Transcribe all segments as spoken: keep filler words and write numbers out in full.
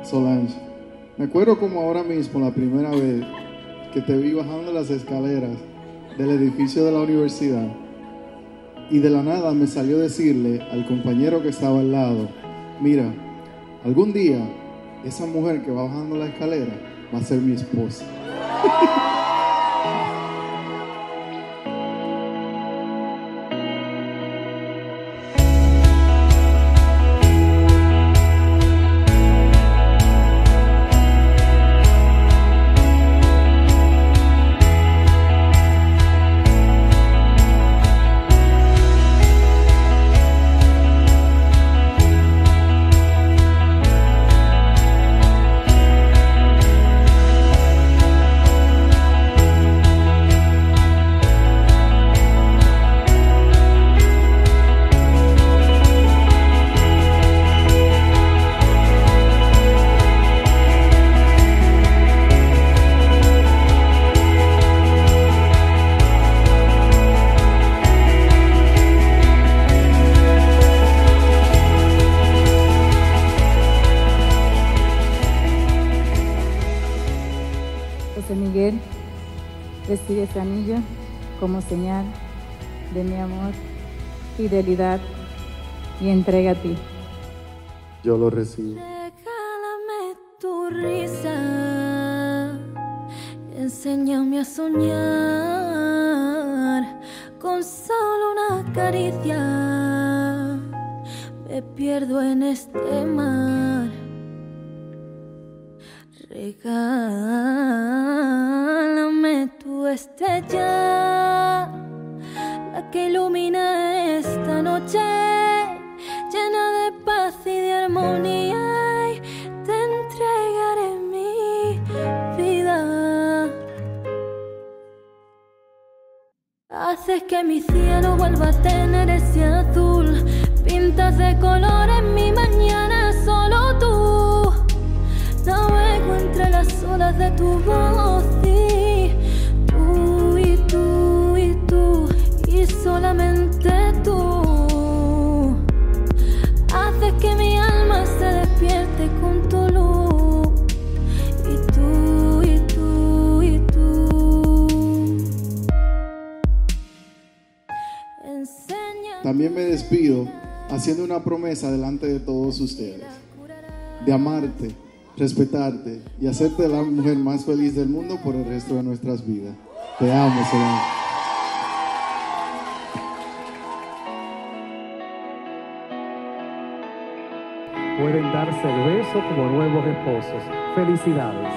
Solange, me acuerdo como ahora mismo la primera vez que te vi bajando las escaleras del edificio de la universidad y de la nada me salió decirle al compañero que estaba al lado, mira, algún día esa mujer que va bajando la escalera va a ser mi esposa. José Miguel, recibe este anillo como señal de mi amor, fidelidad y entrega a ti. Yo lo recibo. Regálame tu risa, enséñame a soñar con solo una caricia. Me pierdo en este mar. Regálame tu estrella, la que ilumina esta noche, llena de paz y de armonía, y te entregaré mi vida. Haces que mi cielo vuelva a tener ese azul, pintas de color en mi mañana, solo tú. Navego entre las olas de tu voz y tú y tú y tú y solamente tú haces que mi alma se despierte con tu luz y tú y tú y tú. Enséñame. También me despido haciendo una promesa delante de todos ustedes, de amarte, respetarte y hacerte la mujer más feliz del mundo por el resto de nuestras vidas. Te amo, Solange. Pueden darse el beso como nuevos esposos. Felicidades.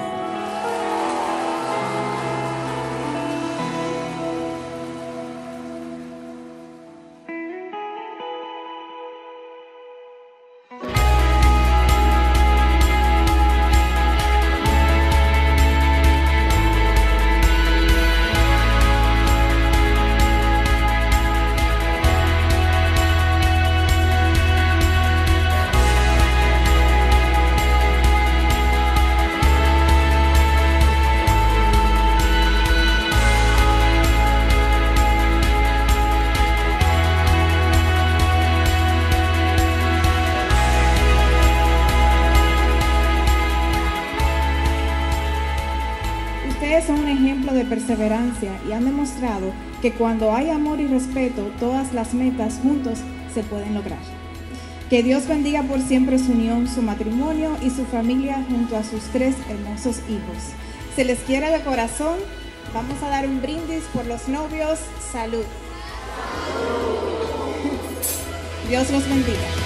Ustedes son un ejemplo de perseverancia y han demostrado que cuando hay amor y respeto, todas las metas juntos se pueden lograr. Que Dios bendiga por siempre su unión, su matrimonio y su familia junto a sus tres hermosos hijos. Se les quiere de corazón. Vamos a dar un brindis por los novios. Salud. Dios los bendiga.